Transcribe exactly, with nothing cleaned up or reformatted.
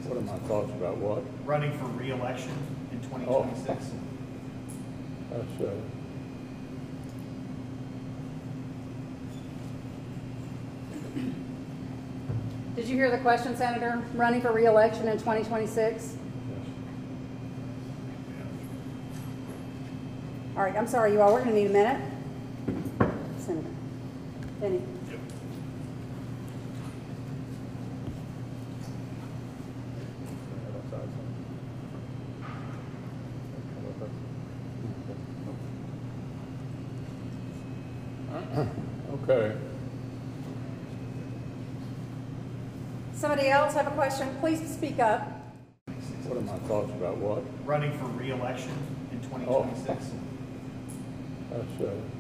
What are my thoughts about what? Running for re-election in twenty twenty-six. Oh. That's, uh, Did you hear the question, Senator? Running for re-election in twenty twenty-six? yes. All right, I'm sorry, you all. We're going to need a minute. Senator. Benny. Yep. Okay. Somebody else have a question? Please speak up. What are my thoughts about what? Running for re-election in twenty twenty-six. That's, uh,